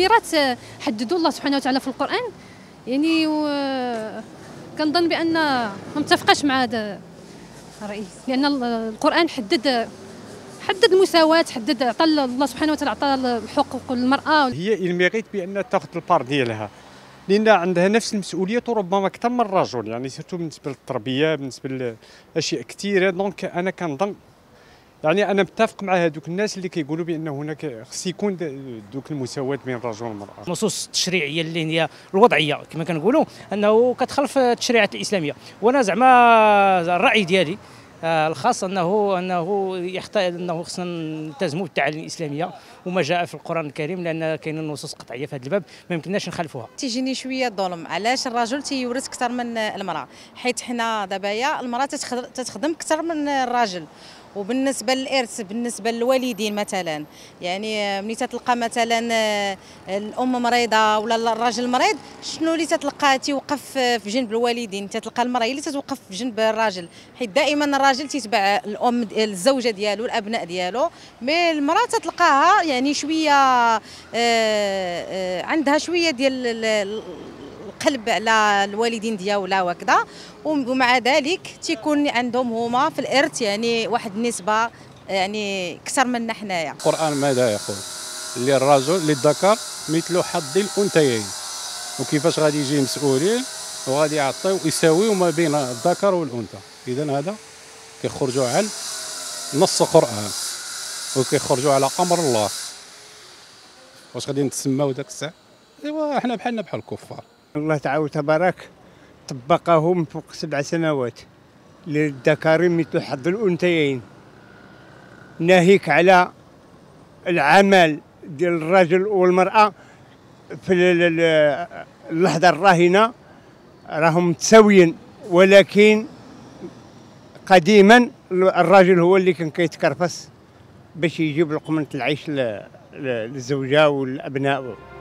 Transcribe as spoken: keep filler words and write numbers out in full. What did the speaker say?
تفسيرات حددوا الله سبحانه وتعالى في القرآن، يعني كنظن بأن ما متفقاش مع هذا الرئيس، لأن القرآن حدد حدد المساواة، حدد عطى الله سبحانه وتعالى عطى حقوق المرأة. هي الميريت بأن تاخذ البار ديالها، لأن عندها نفس المسؤولية وربما أكثر من الرجل، يعني سيرتو بالنسبة للتربية، بالنسبة لأشياء كثيرة. دونك أنا كنظن، يعني أنا متفق مع هذوك الناس اللي كيقولوا بأن هناك خص يكون دوك المساواة بين الرجل والمرأة. النصوص التشريعية اللي هي الوضعية كما كنقولوا أنه كتخالف التشريعات الإسلامية، وأنا زعما الرأي ديالي الخاص انه انه يحتاج انه خصنا نلتزموا بالتعاليم الاسلاميه وما جاء في القران الكريم، لان كاين نصوص قطعيه في هذا الباب ما يمكنناش نخالفوها. تيجيني شويه ظلم، علاش الرجل تيورث اكثر من المراه؟ حيت حنا دابايا المراه تتخدم اكثر من الراجل. وبالنسبه للارث بالنسبه للوالدين مثلا، يعني ملي تتلقى مثلا الام مريضه ولا الراجل مريض، شنو اللي تتلقى تيوقف في جنب الوالدين؟ تتلقى المراه هي اللي تتوقف في جنب الراجل، حيت دائما الراجل تيتبع الام الزوجه ديالو الابناء ديالو، مي المراه تتلقاها يعني شويه عندها شويه ديال القلب على الوالدين ديالها وهكذا، ومع ذلك تيكون عندهم هما في الارث يعني واحد النسبه يعني اكثر منا حنايا. القران ماذا يقول؟ اللي الرجل للذكر مثل حظ الانثيين، وكيفاش غادي يجي مسؤولين وغادي يعطيو يساويو ما بين الذكر والانثى. اذا هذا كيخرجوا على نص القران وكيخرجوا على امر الله. واش غادي نتسماو داك الساعه؟ ايوا حنا بحالنا بحال الكفار. الله تعالى تبارك طبقهم فوق سبع سنوات، للذكر مثل حظ الأنثيين، ناهيك على العمل ديال الرجل والمرأة في اللحظة الراهنة راهم متساويين، ولكن قديما الراجل هو اللي كان كيتكرفس باش يجيب لقمة العيش للزوجة والأبناء.